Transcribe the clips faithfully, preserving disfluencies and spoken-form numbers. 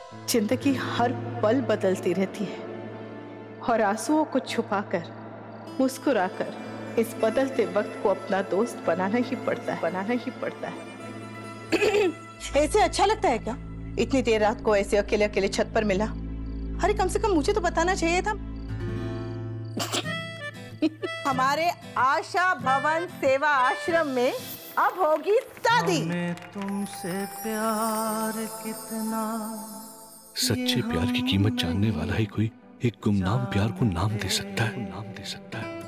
जिंदगी हर पल बदलती रहती है और आंसुओं को छुपाकर, मुस्कुराकर इस बदलते वक्त को अपना दोस्त बनाना ही पड़ता है बनाना ही पड़ता है। ऐसे अच्छा लगता है क्या? इतनी देर रात को ऐसे अकेले अकेले छत पर मिला? अरे कम से कम मुझे तो बताना चाहिए था। हमारे आशा भवन सेवा आश्रम में अब होगी शादी। हमें तुमसे प्यार कितना, सच्चे प्यार की कीमत जानने वाला ही कोई एक गुमनाम प्यार को नाम दे सकता है नाम दे सकता है।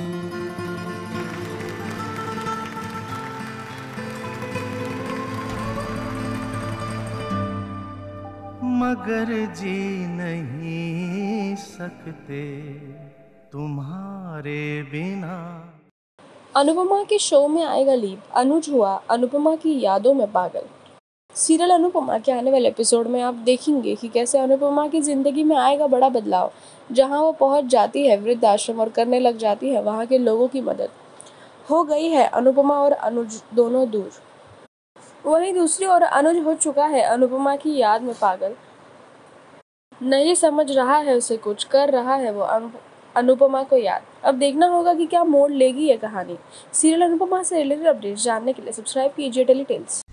मगर जी नहीं सकते तुम्हारे बिना। अनुपमा के शो में आएगा लीप, अनुज हुआ अनुपमा की यादों में पागल। सीरियल अनुपमा के आने वाले एपिसोड में आप देखेंगे कि कैसे अनुपमा की जिंदगी में आएगा बड़ा बदलाव, जहां वो पहुंच जाती है वृद्ध आश्रम और करने लग जाती है वहां के लोगों की मदद। हो गई है अनुपमा और अनुज दोनों दूर। वहीं दूसरी ओर अनुज हो चुका है अनुपमा की याद में पागल। नहीं समझ रहा है उसे कुछ, कर रहा है वो अनु, अनुपमा को याद। अब देखना होगा कि क्या मोड़ लेगी ये कहानी। सीरियल अनुपमा से रिलेटेड अपडेट्स जानने के लिए सब्सक्राइब कीजिए टेली टेल्स।